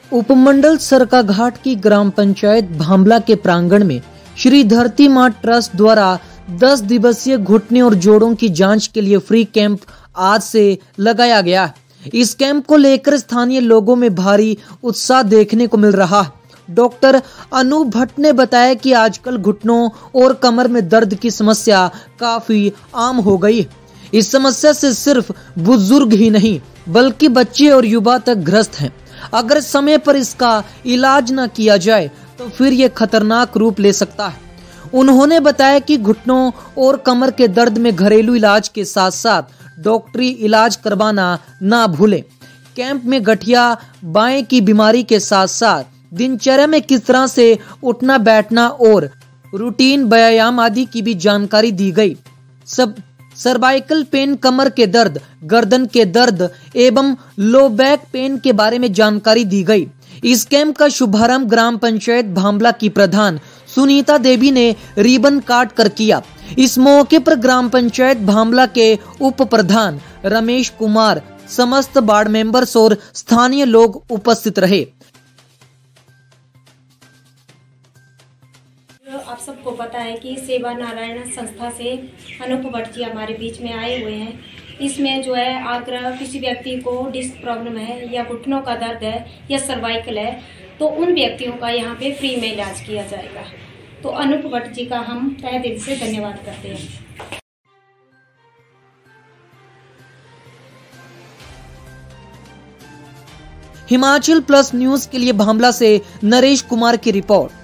उपमंडल सरकाघाट की ग्राम पंचायत भांबला के प्रांगण में श्री धरती मां ट्रस्ट द्वारा 10 दिवसीय घुटने और जोड़ों की जांच के लिए फ्री कैंप आज से लगाया गया। इस कैंप को लेकर स्थानीय लोगों में भारी उत्साह देखने को मिल रहा है। डॉक्टर अनूप भट्ट ने बताया कि आजकल घुटनों और कमर में दर्द की समस्या काफी आम हो गई। इस समस्या से सिर्फ बुजुर्ग ही नहीं बल्कि बच्चे और युवा तक ग्रस्त हैं। अगर समय पर इसका इलाज न किया जाए तो फिर ये खतरनाक रूप ले सकता है। उन्होंने बताया कि घुटनों और कमर के दर्द में घरेलू इलाज के साथ साथ डॉक्टरी इलाज करवाना ना भूलें। कैंप में गठिया बाएं की बीमारी के साथ साथ दिनचर्या में किस तरह से उठना बैठना और रूटीन व्यायाम आदि की भी जानकारी दी गई। सब सर्वाइकल पेन, कमर के दर्द, गर्दन के दर्द एवं लो बैक पेन के बारे में जानकारी दी गई। इस कैंप का शुभारंभ ग्राम पंचायत भांबला की प्रधान सुनीता देवी ने रिबन काट कर किया। इस मौके पर ग्राम पंचायत भांबला के उप प्रधान रमेश कुमार, समस्त वार्ड मेंबर्स और स्थानीय लोग उपस्थित रहे। आप सबको पता है कि सेवा नारायण संस्था से अनूप भट्ट जी हमारे बीच में आए हुए हैं। इसमें जो है आग्रह किसी व्यक्ति को डिस्क प्रॉब्लम है या घुटनों का दर्द है या सर्वाइकल है तो उन व्यक्तियों का यहाँ पे फ्री में इलाज किया जाएगा। तो अनूप भट्ट जी का हम तहे दिल से धन्यवाद करते हैं। हिमाचल प्लस न्यूज के लिए भांबला से नरेश कुमार की रिपोर्ट।